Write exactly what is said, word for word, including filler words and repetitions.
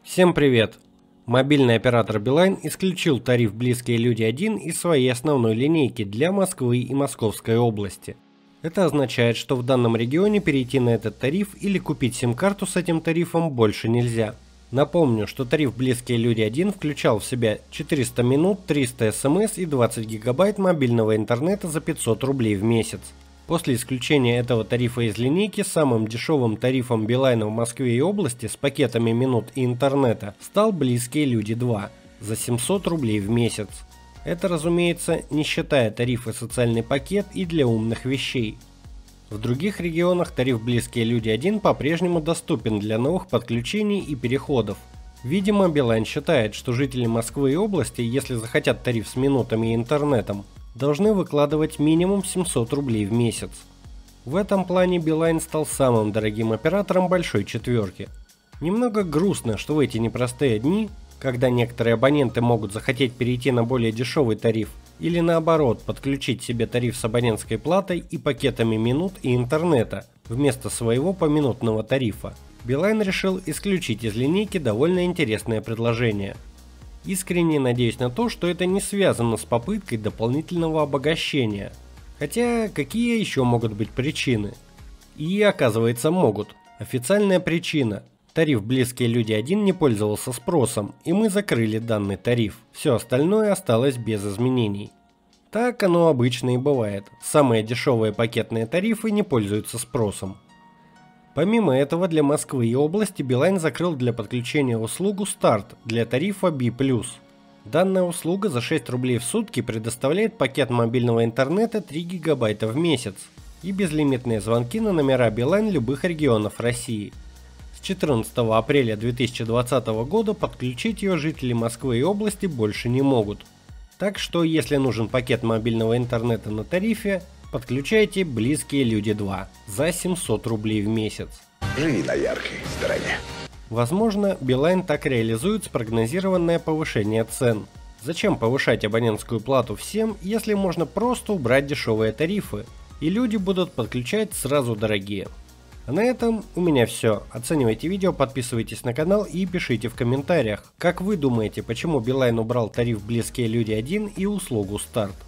Всем привет! Мобильный оператор Билайн исключил тариф «Близкие люди один» из своей основной линейки для Москвы и Московской области. Это означает, что в данном регионе перейти на этот тариф или купить сим-карту с этим тарифом больше нельзя. Напомню, что тариф «Близкие люди один» включал в себя четыреста минут, триста смс и двадцать гигабайт мобильного интернета за пятьсот рублей в месяц. После исключения этого тарифа из линейки самым дешевым тарифом Билайна в Москве и области с пакетами минут и интернета стал «Близкие люди два» за семьсот рублей в месяц. Это, разумеется, не считая тарифа «Социальный пакет» и для умных вещей. В других регионах тариф «Близкие люди один» по-прежнему доступен для новых подключений и переходов. Видимо, Билайн считает, что жители Москвы и области, если захотят тариф с минутами и интернетом, должны выкладывать минимум семьсот рублей в месяц. В этом плане Билайн стал самым дорогим оператором большой четверки. Немного грустно, что в эти непростые дни, когда некоторые абоненты могут захотеть перейти на более дешевый тариф или наоборот подключить себе тариф с абонентской платой и пакетами минут и интернета вместо своего поминутного тарифа, Билайн решил исключить из линейки довольно интересное предложение. Искренне надеюсь на то, что это не связано с попыткой дополнительного обогащения. Хотя, какие еще могут быть причины? И оказывается могут. Официальная причина. Тариф «Близкие люди один» не пользовался спросом, и мы закрыли данный тариф. Все остальное осталось без изменений. Так оно обычно и бывает. Самые дешевые пакетные тарифы не пользуются спросом. Помимо этого, для Москвы и области Билайн закрыл для подключения услугу «Старт» для тарифа би плюс. Данная услуга за шесть рублей в сутки предоставляет пакет мобильного интернета три гигабайта в месяц и безлимитные звонки на номера Билайн любых регионов России. С четырнадцатого апреля две тысячи двадцатого года подключить ее жители Москвы и области больше не могут. Так что, если нужен пакет мобильного интернета на тарифе, подключайте «Близкие люди два» за семьсот рублей в месяц. Живи на яркой стороне. Возможно, Билайн так реализует спрогнозированное повышение цен. Зачем повышать абонентскую плату всем, если можно просто убрать дешевые тарифы, и люди будут подключать сразу дорогие? А на этом у меня все. Оценивайте видео, подписывайтесь на канал и пишите в комментариях, как вы думаете, почему Билайн убрал тариф «Близкие люди один» и услугу «Старт».